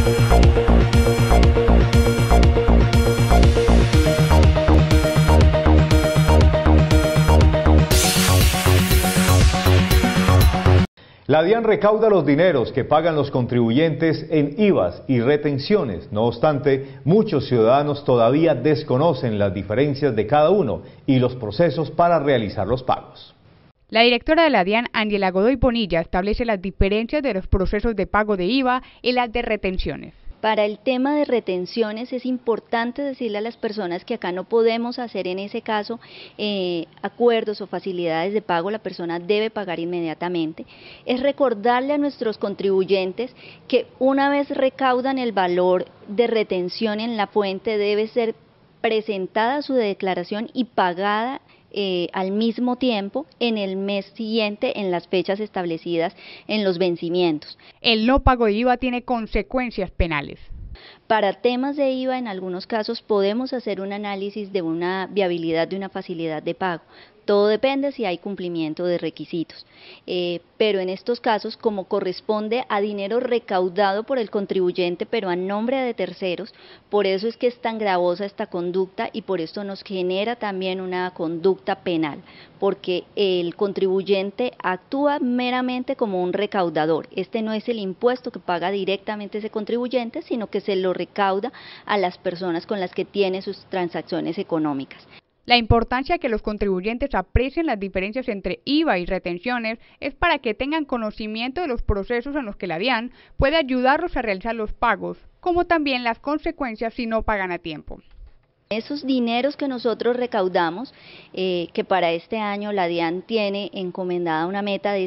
La DIAN recauda los dineros que pagan los contribuyentes en IVAs y retenciones. No obstante, muchos ciudadanos todavía desconocen las diferencias de cada uno y los procesos para realizar los pagos. La directora de la DIAN, Ángela Godoy Bonilla, establece las diferencias de los procesos de pago de IVA y las de retenciones. Para el tema de retenciones es importante decirle a las personas que acá no podemos hacer en ese caso acuerdos o facilidades de pago, la persona debe pagar inmediatamente. Es recordarle a nuestros contribuyentes que una vez recaudan el valor de retención en la fuente debe ser presentada su declaración y pagada al mismo tiempo en el mes siguiente en las fechas establecidas en los vencimientos. El no pago de IVA tiene consecuencias penales. Para temas de IVA, en algunos casos podemos hacer un análisis de una viabilidad de una facilidad de pago. Todo depende si hay cumplimiento de requisitos, pero en estos casos, como corresponde a dinero recaudado por el contribuyente, pero a nombre de terceros, por eso es que es tan gravosa esta conducta y por esto nos genera también una conducta penal, porque el contribuyente actúa meramente como un recaudador. Este no es el impuesto que paga directamente ese contribuyente, sino que se lo recauda a las personas con las que tiene sus transacciones económicas. La importancia de que los contribuyentes aprecien las diferencias entre IVA y retenciones es para que tengan conocimiento de los procesos en los que la DIAN puede ayudarlos a realizar los pagos, como también las consecuencias si no pagan a tiempo. Esos dineros que nosotros recaudamos, que para este año la DIAN tiene encomendada una meta de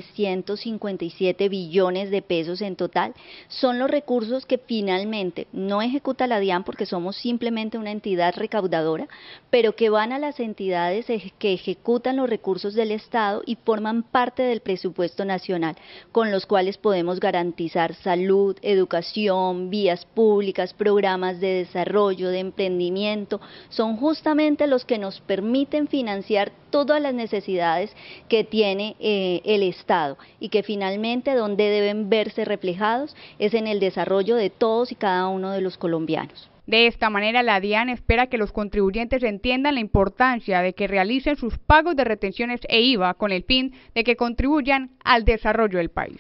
157 billones de pesos en total, son los recursos que finalmente no ejecuta la DIAN porque somos simplemente una entidad recaudadora, pero que van a las entidades que ejecutan los recursos del Estado y forman parte del presupuesto nacional, con los cuales podemos garantizar salud, educación, vías públicas, programas de desarrollo, de emprendimiento. Son justamente los que nos permiten financiar todas las necesidades que tiene el Estado y que finalmente donde deben verse reflejados es en el desarrollo de todos y cada uno de los colombianos. De esta manera, la DIAN espera que los contribuyentes entiendan la importancia de que realicen sus pagos de retenciones e IVA con el fin de que contribuyan al desarrollo del país.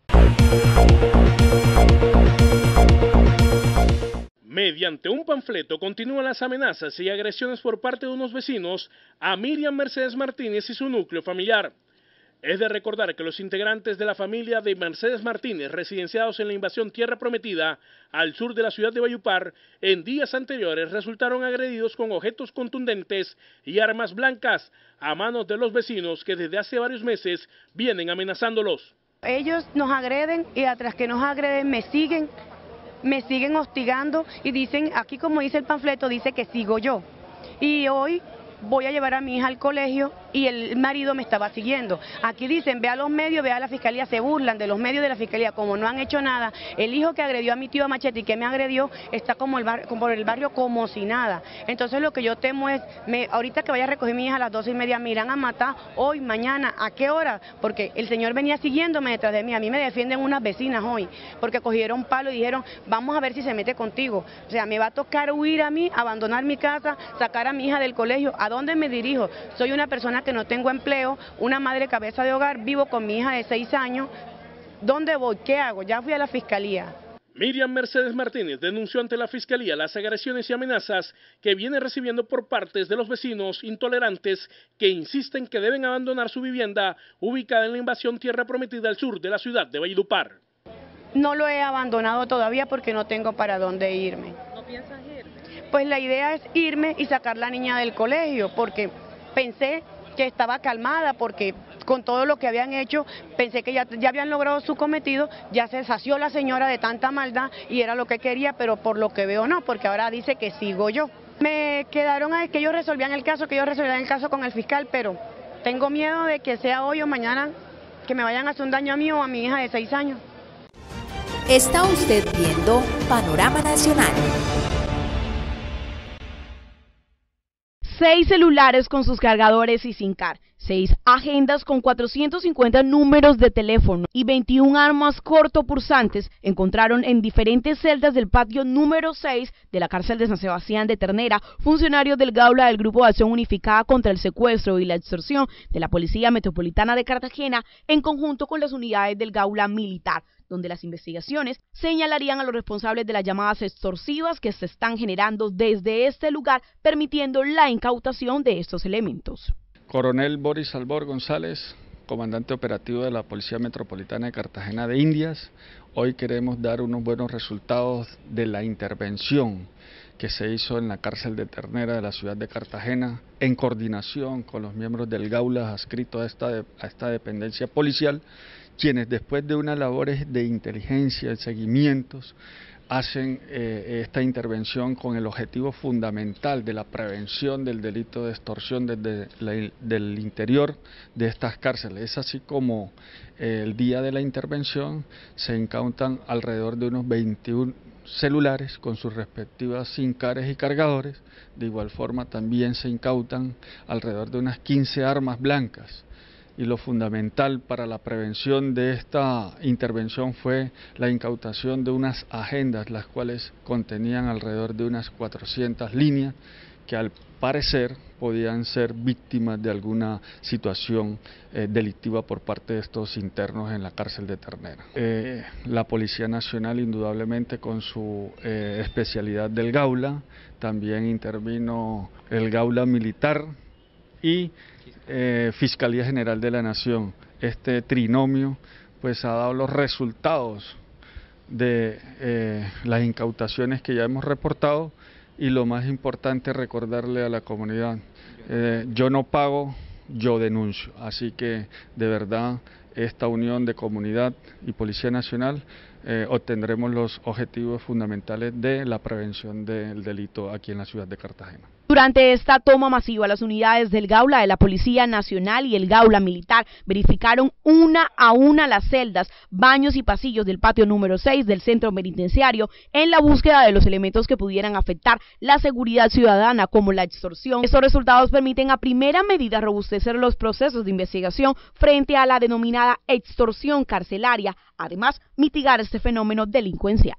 Mediante un panfleto continúan las amenazas y agresiones por parte de unos vecinos a Miriam Mercedes Martínez y su núcleo familiar. Es de recordar que los integrantes de la familia de Mercedes Martínez, residenciados en la invasión Tierra Prometida, al sur de la ciudad de Valledupar, en días anteriores resultaron agredidos con objetos contundentes y armas blancas a manos de los vecinos que desde hace varios meses vienen amenazándolos. Ellos nos agreden y tras que nos agreden me siguen hostigando y dicen, aquí como dice el panfleto, dice que sigo yo. Y hoy voy a llevar a mi hija al colegio y el marido me estaba siguiendo. Aquí dicen, ve a los medios, ve a la fiscalía, se burlan de los medios de la fiscalía, como no han hecho nada. El hijo que agredió a mi tío a machete y que me agredió está como por el barrio como si nada. Entonces lo que yo temo es, ahorita que vaya a recoger a mi hija a las 12:30, me irán a matar hoy, mañana, ¿a qué hora? Porque el señor venía siguiéndome detrás de mí, a mí me defienden unas vecinas hoy, porque cogieron palo y dijeron, vamos a ver si se mete contigo. O sea, me va a tocar huir a mí, abandonar mi casa, sacar a mi hija del colegio. ¿A dónde me dirijo? Soy una persona que no tengo empleo, una madre cabeza de hogar, vivo con mi hija de 6 años. ¿Dónde voy? ¿Qué hago? Ya fui a la fiscalía. Miriam Mercedes Martínez denunció ante la fiscalía las agresiones y amenazas que viene recibiendo por partes de los vecinos intolerantes que insisten que deben abandonar su vivienda ubicada en la invasión Tierra Prometida al sur de la ciudad de Valledupar. No lo he abandonado todavía porque no tengo para dónde irme. ¿No piensas irme? Pues la idea es irme y sacar la niña del colegio, porque pensé que estaba calmada, porque con todo lo que habían hecho, pensé que ya habían logrado su cometido, ya se sació la señora de tanta maldad y era lo que quería, pero por lo que veo no, porque ahora dice que sigo yo. Me quedaron a que ellos resolvían el caso, con el fiscal, pero tengo miedo de que sea hoy o mañana que me vayan a hacer un daño a mí o a mi hija de 6 años. Está usted viendo Panorama Nacional. 6 celulares con sus cargadores y sin car, 6 agendas con 450 números de teléfono y 21 armas cortopulsantes encontraron en diferentes celdas del patio número 6 de la cárcel de San Sebastián de Ternera, funcionarios del Gaula del Grupo de Acción Unificada contra el Secuestro y la Extorsión de la Policía Metropolitana de Cartagena, en conjunto con las unidades del Gaula Militar, donde las investigaciones señalarían a los responsables de las llamadas extorsivas que se están generando desde este lugar, permitiendo la incautación de estos elementos. Coronel Boris Albor González, comandante operativo de la Policía Metropolitana de Cartagena de Indias. Hoy queremos dar unos buenos resultados de la intervención que se hizo en la cárcel de Ternera de la ciudad de Cartagena, en coordinación con los miembros del Gaula adscritos a esta dependencia policial, quienes después de unas labores de inteligencia, de seguimientos, hacen esta intervención con el objetivo fundamental de la prevención del delito de extorsión desde del interior de estas cárceles. Es así como el día de la intervención se incautan alrededor de unos 21 celulares con sus respectivas SIM cards y cargadores. De igual forma también se incautan alrededor de unas 15 armas blancas. Y lo fundamental para la prevención de esta intervención fue la incautación de unas agendas, las cuales contenían alrededor de unas 400 líneas, que al parecer podían ser víctimas de alguna situación delictiva por parte de estos internos en la cárcel de Ternera. La Policía Nacional, indudablemente con su especialidad del Gaula, también intervino el Gaula Militar y Fiscalía General de la Nación. Este trinomio pues ha dado los resultados de las incautaciones que ya hemos reportado, y lo más importante, recordarle a la comunidad, yo no pago, yo denuncio. Así que de verdad esta unión de comunidad y Policía Nacional obtendremos los objetivos fundamentales de la prevención del delito aquí en la ciudad de Cartagena. Durante esta toma masiva, las unidades del Gaula de la Policía Nacional y el Gaula Militar verificaron una a una las celdas, baños y pasillos del patio número 6 del centro penitenciario en la búsqueda de los elementos que pudieran afectar la seguridad ciudadana, como la extorsión. Estos resultados permiten a primera medida robustecer los procesos de investigación frente a la denominada extorsión carcelaria, además mitigar este fenómeno delincuencial.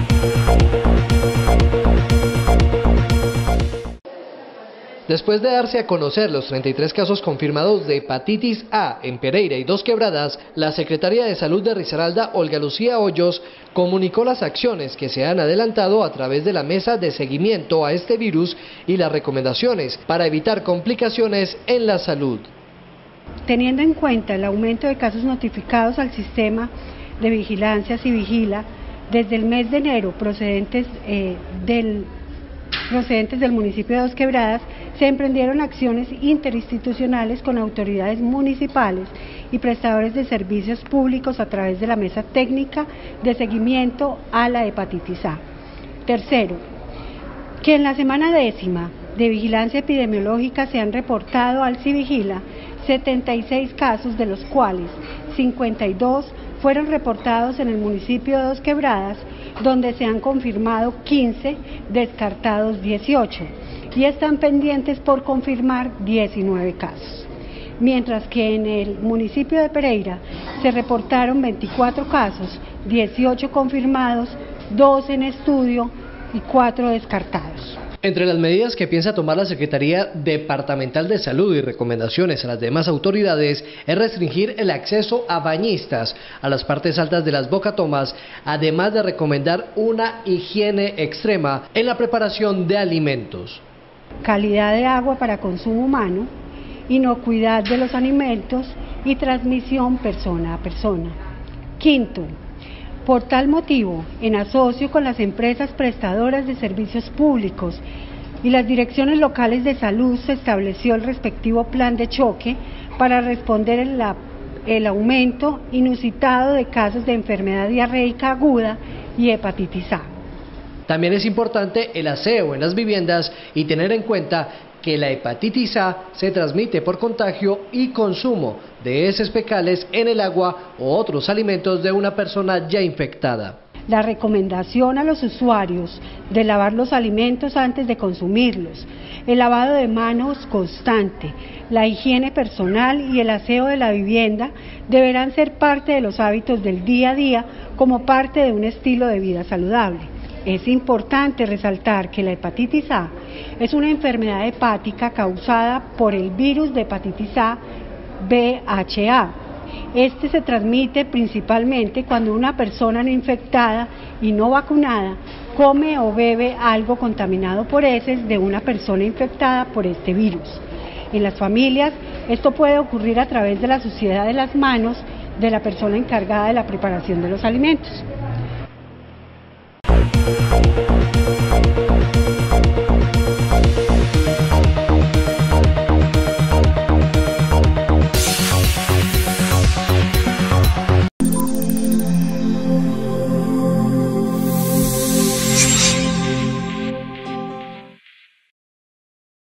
Después de darse a conocer los 33 casos confirmados de hepatitis A en Pereira y Dos Quebradas, la Secretaria de Salud de Risaralda, Olga Lucía Hoyos, comunicó las acciones que se han adelantado a través de la mesa de seguimiento a este virus y las recomendaciones para evitar complicaciones en la salud. Teniendo en cuenta el aumento de casos notificados al sistema de vigilancia Civigila desde el mes de enero procedentes del municipio de Dos Quebradas, se emprendieron acciones interinstitucionales con autoridades municipales y prestadores de servicios públicos a través de la mesa técnica de seguimiento a la hepatitis A. Tercero, que en la semana 10ª de vigilancia epidemiológica se han reportado al Civigila 76 casos, de los cuales 52 fueron reportados en el municipio de Dos Quebradas, donde se han confirmado 15, descartados 18, y están pendientes por confirmar 19 casos. Mientras que en el municipio de Pereira se reportaron 24 casos, 18 confirmados, 2 en estudio y 4 descartados. Entre las medidas que piensa tomar la Secretaría Departamental de Salud y recomendaciones a las demás autoridades es restringir el acceso a bañistas a las partes altas de las bocatomas, además de recomendar una higiene extrema en la preparación de alimentos. Calidad de agua para consumo humano, inocuidad de los alimentos y transmisión persona a persona. Quinto, por tal motivo, en asocio con las empresas prestadoras de servicios públicos y las direcciones locales de salud, se estableció el respectivo plan de choque para responder el aumento inusitado de casos de enfermedad diarreica aguda y hepatitis A. También es importante el aseo en las viviendas y tener en cuenta que la hepatitis A se transmite por contagio y consumo de heces fecales en el agua o otros alimentos de una persona ya infectada. la recomendación a los usuarios de lavar los alimentos antes de consumirlos, el lavado de manos constante, la higiene personal y el aseo de la vivienda deberán ser parte de los hábitos del día a día como parte de un estilo de vida saludable. Es importante resaltar que la hepatitis A es una enfermedad hepática causada por el virus de hepatitis A VHA. Este se transmite principalmente cuando una persona no infectada y no vacunada come o bebe algo contaminado por heces de una persona infectada por este virus. En las familias, esto puede ocurrir a través de la suciedad de las manos de la persona encargada de la preparación de los alimentos.